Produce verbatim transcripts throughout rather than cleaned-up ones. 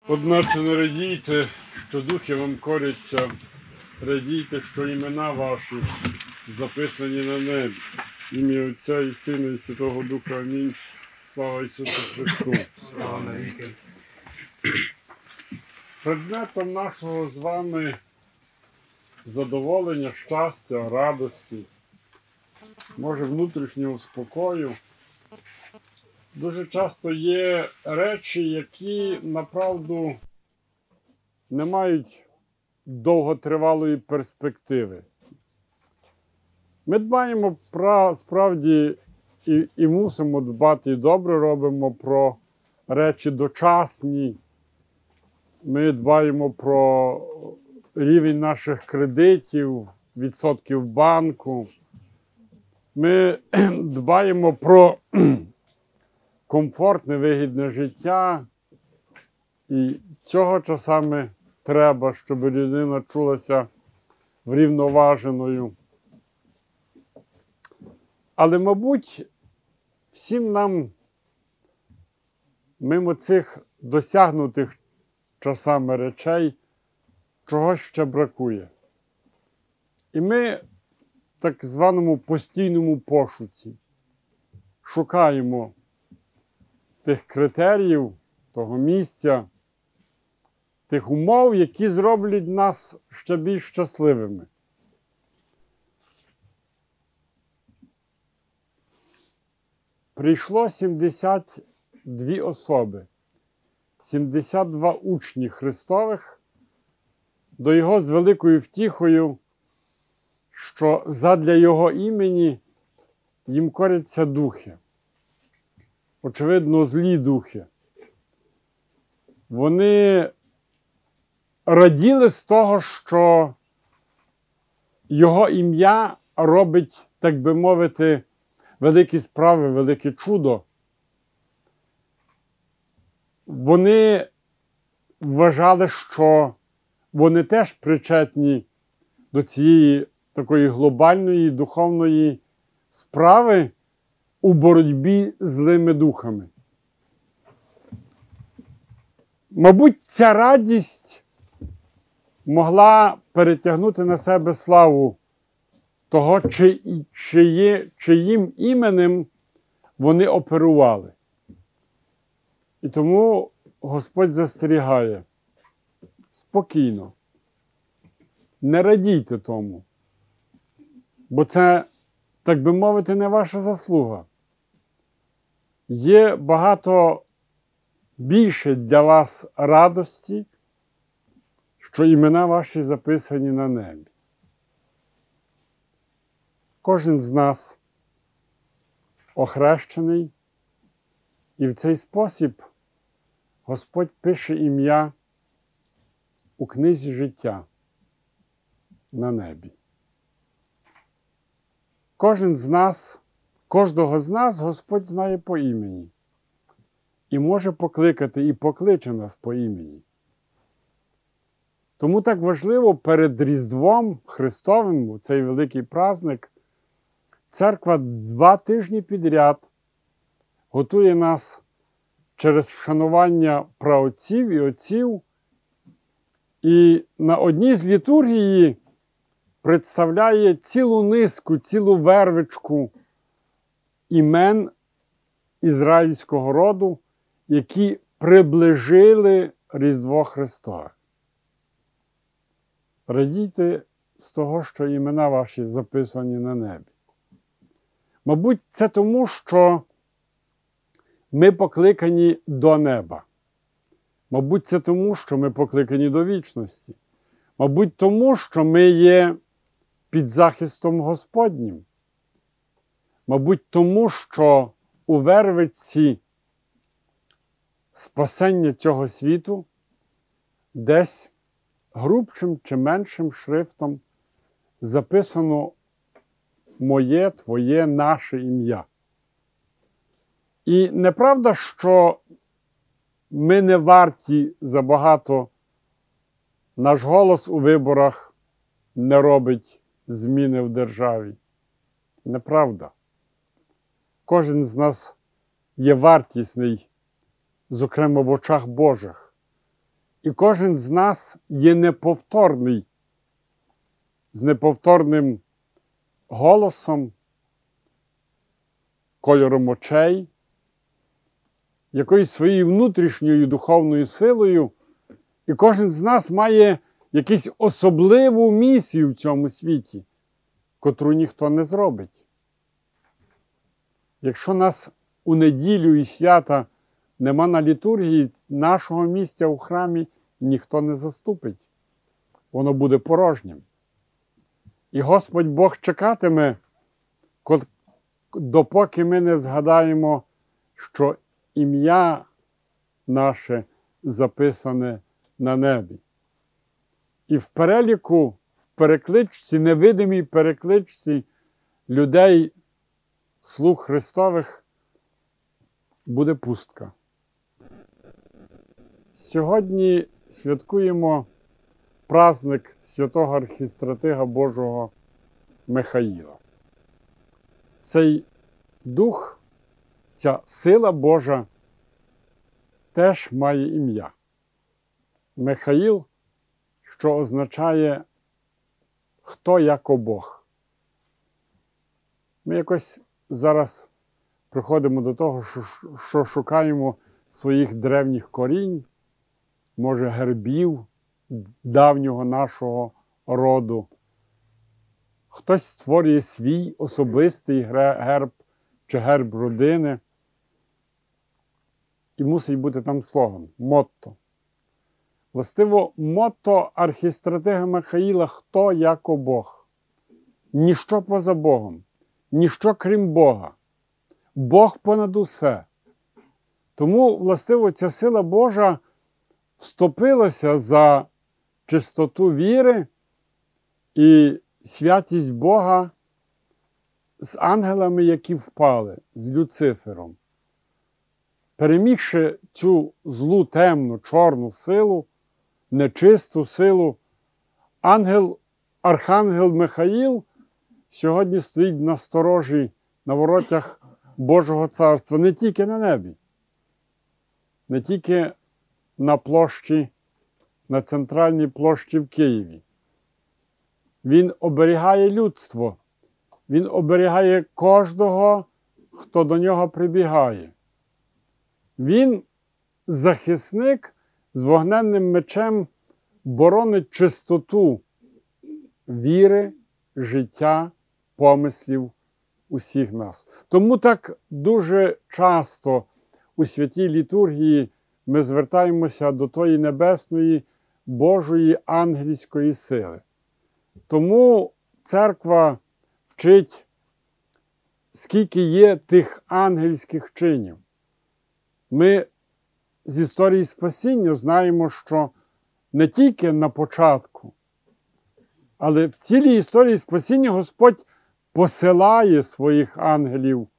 Одначе не радійте, що духи вам коряться, радійте, що імена ваші записані на небі. Ім'я Отця і Сина і Святого Духа. Амінь. Слава Ісусу Христу. Слава навіки. Предметом нашого з вами задоволення, щастя, радості, може внутрішнього спокою, дуже часто є речі, які, направду, не мають довготривалої перспективи. Ми дбаємо про, справді, і, і мусимо дбати, і добре робимо про речі дочасні. Ми дбаємо про рівень наших кредитів, відсотків банку. Ми дбаємо про комфортне, вигідне життя. І цього часами треба, щоб людина чулася врівноваженою. Але, мабуть, всім нам мимо цих досягнутих часами речей чогось ще бракує. І ми в так званому постійному пошуці шукаємо тих критеріїв, того місця, тих умов, які зроблять нас ще більш щасливими. Прийшло сімдесят дві особи, сімдесят два учні Христових до Його з великою втіхою, що задля Його імені їм коряться духи. Очевидно, злі духи. Вони раділи з того, що Його ім'я робить, так би мовити, великі справи, велике чудо. Вони вважали, що вони теж причетні до цієї такої глобальної духовної справи у боротьбі з злими духами. Мабуть, ця радість могла перетягнути на себе славу того, чи, чи є, чиїм іменем вони оперували. І тому Господь застерігає: спокійно, не радійте тому, бо це, так би мовити, не ваша заслуга. Є багато більше для вас радості, що імена ваші записані на небі. Кожен з нас охрещений, і в цей спосіб Господь пише ім'я у книзі життя на небі. Кожен з нас, кожного з нас Господь знає по імені і може покликати, і покличе нас по імені. Тому так важливо перед Різдвом Христовим, у цей великий праздник, Церква два тижні підряд готує нас через вшанування праотців і отців, і на одній з літургії представляє цілу низку, цілу вервичку імен ізраїльського роду, які приближили Різдво Христове. Радійте з того, що імена ваші записані на небі. Мабуть, це тому, що ми покликані до неба. Мабуть, це тому, що ми покликані до вічності. Мабуть, тому, що ми є під захистом Господнім. Мабуть, тому, що у вервичці спасення цього світу десь грубшим чи меншим шрифтом записано моє, твоє, наше ім'я. І неправда, що ми не варті забагато, наш голос у виборах не робить зміни в державі. Неправда. Кожен з нас є вартісний, зокрема в очах Божих. І кожен з нас є неповторний, з неповторним голосом, кольором очей, якоюсь своєю внутрішньою духовною силою. І кожен з нас має якусь особливу місію в цьому світі, котру ніхто не зробить. Якщо нас у неділю і свята нема на літургії, нашого місця у храмі ніхто не заступить. Воно буде порожнім. І Господь Бог чекатиме, допоки ми не згадаємо, що ім'я наше записане на небі. І в переліку, в перекличці, невидимій перекличці людей, слуг Христових, буде пустка. Сьогодні святкуємо праздник святого архістратига Божого Михаїла. Цей дух, ця сила Божа теж має ім'я. Михаїл, що означає «хто яко Бог». Ми якось зараз приходимо до того, що, що шукаємо своїх древніх корінь, може гербів давнього нашого роду. Хтось створює свій особистий герб чи герб родини. І мусить бути там слоган, мотто. Властиво, мотто архістратига Михаїла «хто яко Бог». Ніщо поза Богом, ніщо крім Бога. Бог понад усе. Тому, властиво, ця сила Божа вступилася за чистоту віри і святість Бога з ангелами, які впали, з Люцифером. Перемігши цю злу, темну, чорну силу, нечисту силу, ангел, архангел Михаїл сьогодні стоїть на сторожі, на воротях Божого Царства, не тільки на небі, не тільки на площі, на центральній площі в Києві. Він оберігає людство, він оберігає кожного, хто до нього прибігає. Він, захисник, з вогненним мечем боронить чистоту віри, життя, помислів усіх нас. Тому так дуже часто у святій літургії ми звертаємося до тої небесної, Божої ангельської сили. Тому церква вчить, скільки є тих ангельських чинів. Ми з історії спасіння знаємо, що не тільки на початку, але в цілій історії спасіння Господь посилає своїх ангелів.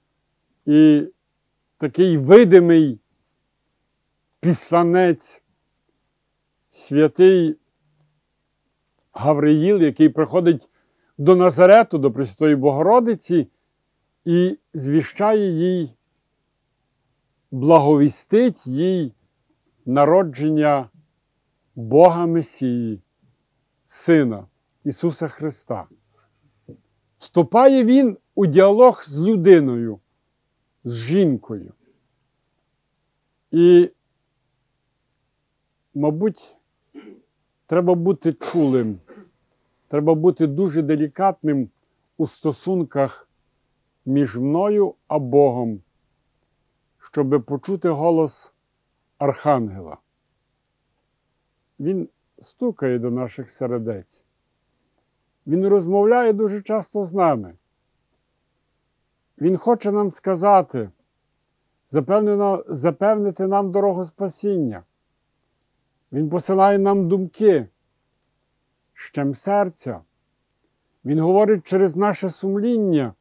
І такий видимий післанець, святий Гавриїл, який приходить до Назарету, до Пресвятої Богородиці, і звіщає їй, благовістить їй народження Бога Месії, Сина Ісуса Христа. Вступає він у діалог з людиною, з жінкою. І, мабуть, треба бути чулим, треба бути дуже делікатним у стосунках між мною а Богом, щоб почути голос Архангела. Він стукає до наших сердець. Він розмовляє дуже часто з нами. Він хоче нам сказати, запевнити нам дорогу спасіння. Він посилає нам думки, щем серця. Він говорить через наше сумління.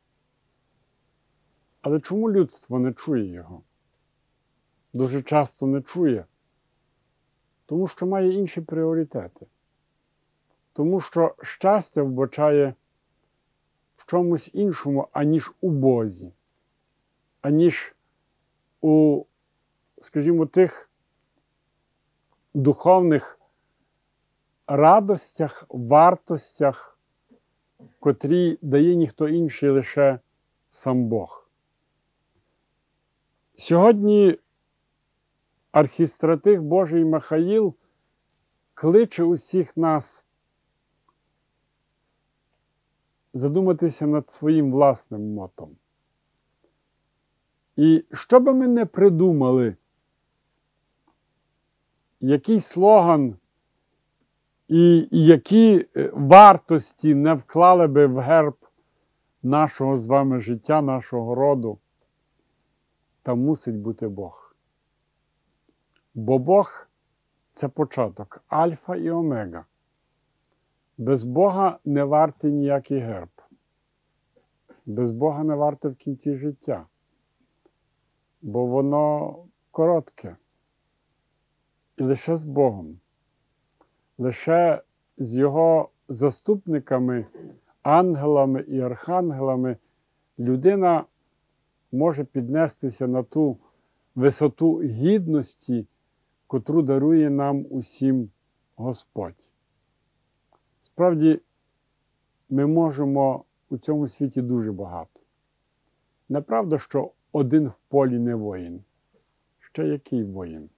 Але чому людство не чує його? Дуже часто не чує. Тому що має інші пріоритети. Тому що щастя вбачає в чомусь іншому, аніж у Бозі. Аніж у, скажімо, тих духовних радостях, вартостях, котрі дає ніхто інший, лише сам Бог. Сьогодні архістратиг Божий Михаїл кличе усіх нас задуматися над своїм власним мотом. І що би ми не придумали, який слоган і які вартості не вклали би в герб нашого з вами життя, нашого роду, там мусить бути Бог. Бо Бог – це початок, альфа і омега. Без Бога не вартий ніякий герб. Без Бога не варте в кінці життя. Бо воно коротке. І лише з Богом, лише з Його заступниками, ангелами і архангелами людина може піднестися на ту висоту гідності, котру дарує нам усім Господь. Справді, ми можемо у цьому світі дуже багато. Неправда, що один в полі не воїн. Ще який воїн?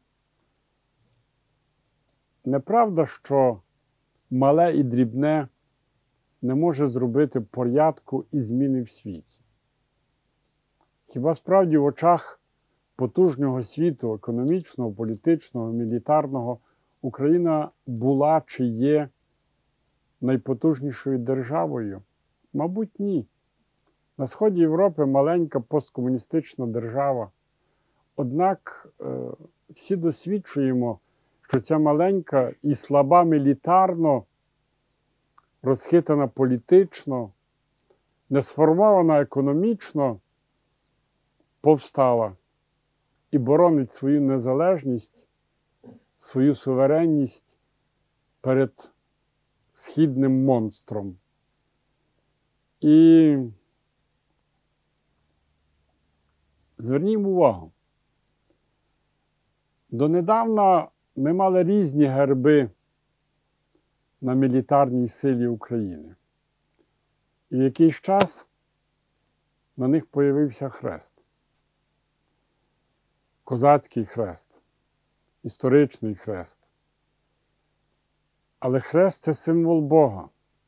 Неправда, що мале і дрібне не може зробити порядку і зміни в світі. Хіба справді в очах потужного світу, економічного, політичного, мілітарного, Україна була чи є найпотужнішою державою? Мабуть, ні. На сході Європи маленька посткомуністична держава. Однак е, всі досвідчуємо, що ця маленька і слаба мілітарно, розхитана політично, не сформована економічно, повстала і боронить свою незалежність, свою суверенність перед східним монстром. І звернімо увагу, донедавна ми мали різні герби на мілітарній силі України. І в якийсь час на них появився хрест. Козацький хрест, історичний хрест. Але хрест – це символ Бога.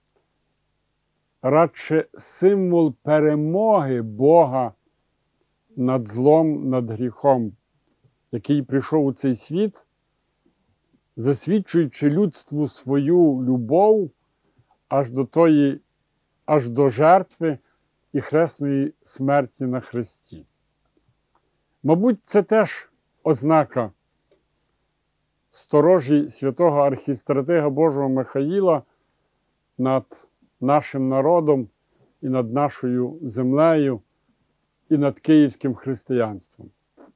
Радше символ перемоги Бога над злом, над гріхом, який прийшов у цей світ, засвідчуючи людству свою любов аж до тої, аж до жертви і хресної смерті на хресті. Мабуть, це теж ознака сторожі святого архістратига Божого Михаїла над нашим народом і над нашою землею і над київським християнством.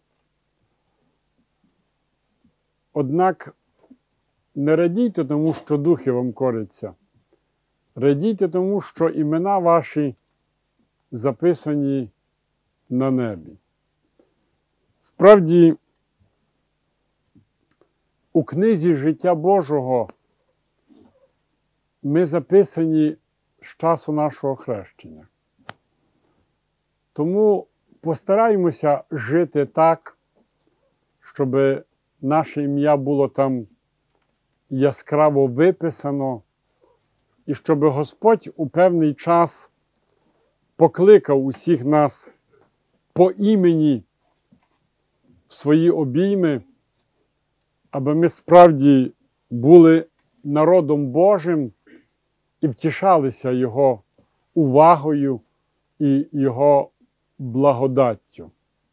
Однак не радійте тому, що духи вам коряться. Радійте тому, що імена ваші записані на небі. Справді, у книзі життя Божого ми записані з часу нашого хрещення. Тому постараємося жити так, щоб наше ім'я було там яскраво виписано, і щоб Господь у певний час покликав усіх нас по імені в свої обійми, аби ми справді були народом Божим і втішалися Його увагою і Його благодаттю.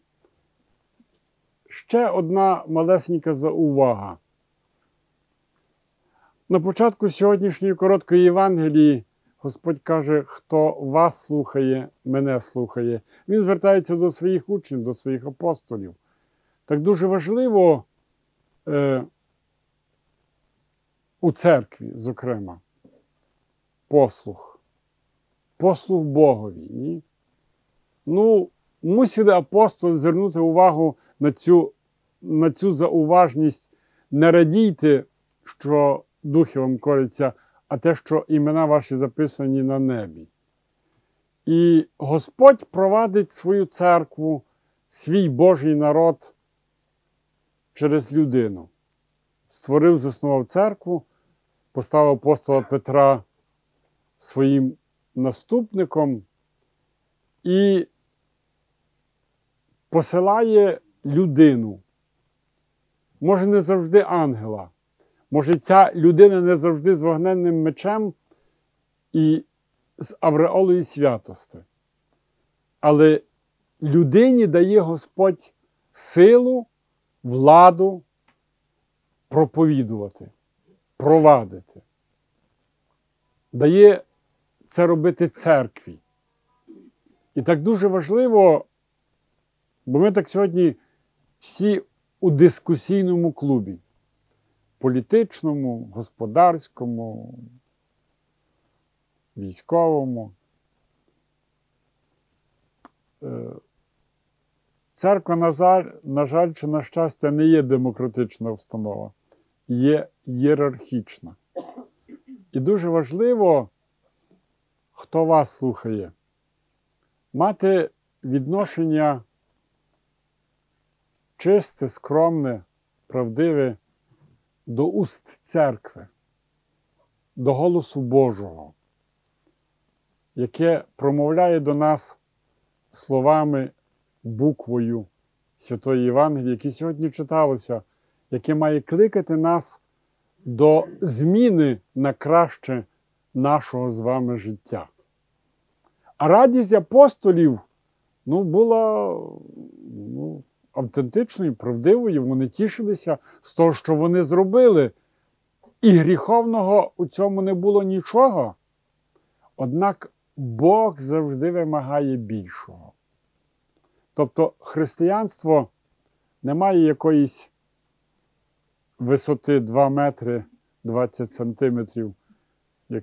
Ще одна малесенька заувага. На початку сьогоднішньої короткої Євангелії Господь каже, хто вас слухає, мене слухає. Він звертається до своїх учнів, до своїх апостолів. Так дуже важливо е, у церкві, зокрема, послух. Послух Богові. Ні? Ну, мусили апостоли звернути увагу на цю, на цю зауважність не радійте, що духи вам коряться, а те, що імена ваші записані на небі. І Господь провадить свою церкву, свій Божий народ через людину. Створив, заснував церкву, поставив апостола Петра своїм наступником і посилає людину. Може, не завжди ангела. Може, ця людина не завжди з вогненним мечем і з авреолою святости. Але людині дає Господь силу, владу проповідувати, провадити. Дає це робити церкві. І так дуже важливо, бо ми так сьогодні всі у дискусійному клубі. Політичному, господарському, військовому. Церква, на жаль, на жаль, чи на щастя, не є демократична установа, є ієрархічна. І дуже важливо, хто вас слухає, мати відношення чисте, скромне, правдиве до уст церкви, до голосу Божого, яке промовляє до нас словами, буквою Святої Євангелії, які сьогодні читалося, яке має кликати нас до зміни на краще нашого з вами життя. А радість апостолів ну, була ну, автентичною, правдивою. Вони тішилися з того, що вони зробили. І гріховного у цьому не було нічого. Однак Бог завжди вимагає більшого. Тобто християнство не має якоїсь висоти два метри двадцять сантиметрів, як,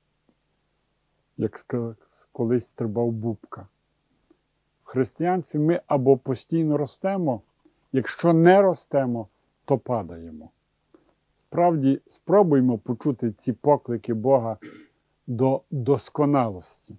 як колись стрибав Бубка. В християнстві ми або постійно ростемо, якщо не ростемо, то падаємо. Справді, спробуймо почути ці поклики Бога до досконалості.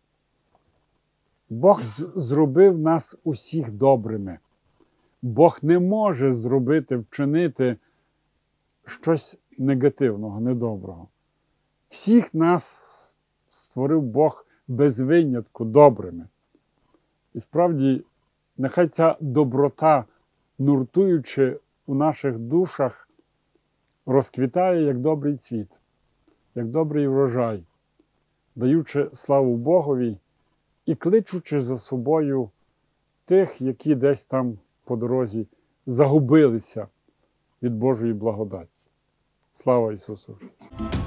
Бог зробив нас усіх добрими. Бог не може зробити, вчинити щось негативного, недоброго. Всіх нас створив Бог без винятку добрими. І справді, нехай ця доброта, нуртуючи у наших душах, розквітає, як добрий цвіт, як добрий врожай, даючи славу Богові і кличучи за собою тих, які десь там по дорозі загубилися від Божої благодаті. Слава Ісусу Христу!